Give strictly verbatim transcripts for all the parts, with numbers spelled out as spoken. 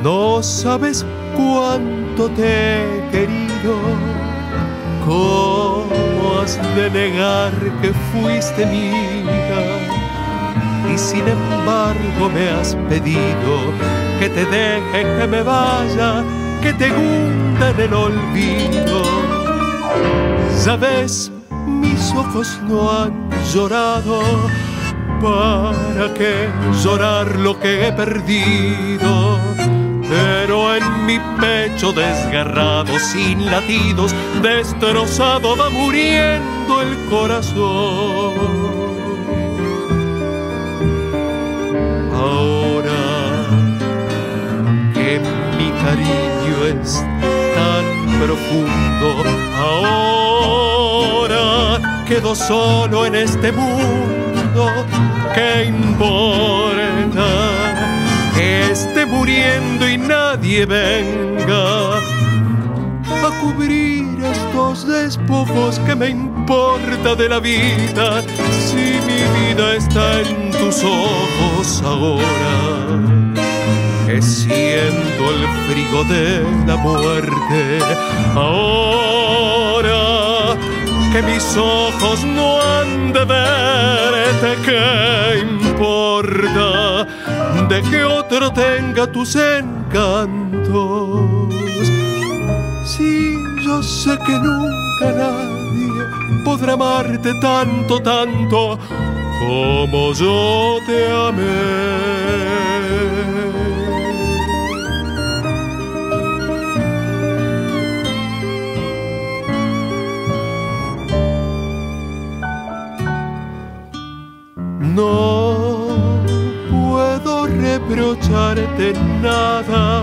No sabes cuánto te he querido, cómo has de negar que fuiste mía, y sin embargo me has pedido que te deje, que me vaya, que te hunda en el olvido. Sabes, mis ojos no han llorado, ¿para qué llorar lo que he perdido? Pero en mi pecho desgarrado, sin latidos, destrozado, va muriendo el corazón. Ahora que mi cariño es tan profundo, ahora quedo solo en este mundo, ¿qué importa que esté muriendo y nadie venga a cubrir estos despojos? ¿Qué me importa de la vida si mi vida está en tus ojos ahora? Que siento el frío de la muerte, ahora que mis ojos no han de verte, ¿qué importa de que otro tenga tus encantos? Si yo sé que nunca nadie podrá amarte tanto, tanto como yo te amé. No puedo reprocharte nada,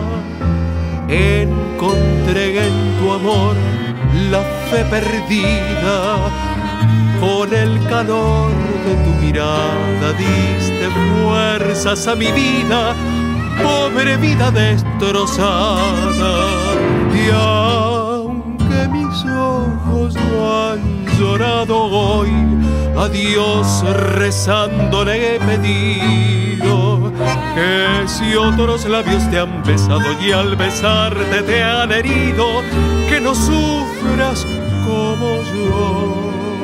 encontré en tu amor la fe perdida. Con el calor de tu mirada diste fuerzas a mi vida, pobre vida destrozada. Y aunque mis ojos no han llorado hoy, a Dios rezando le he pedido que si otros labios te han besado y al besarte te han herido, que no sufras como yo.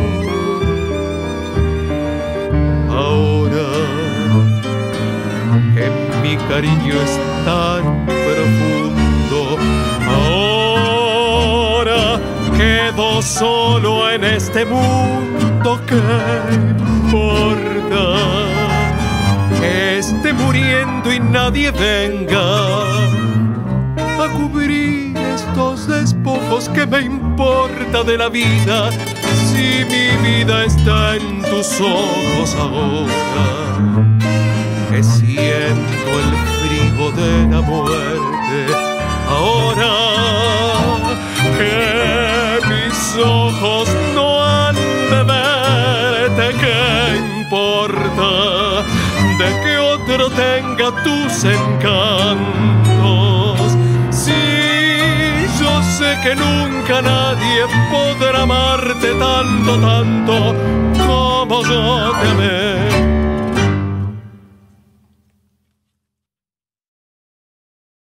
Ahora que mi cariño es tan profundo, ahora quedo solo en este mundo, ¿qué importa que esté muriendo y nadie venga a cubrir estos despojos? ¿Qué me importa de la vida si mi vida está en tus ojos ahora? Que siento el frío de la muerte, ahora que mis ojos no han de verte, ¿qué importa de que otro tenga tus encantos? Si yo sé que nunca nadie podrá amarte tanto, tanto como yo te amé.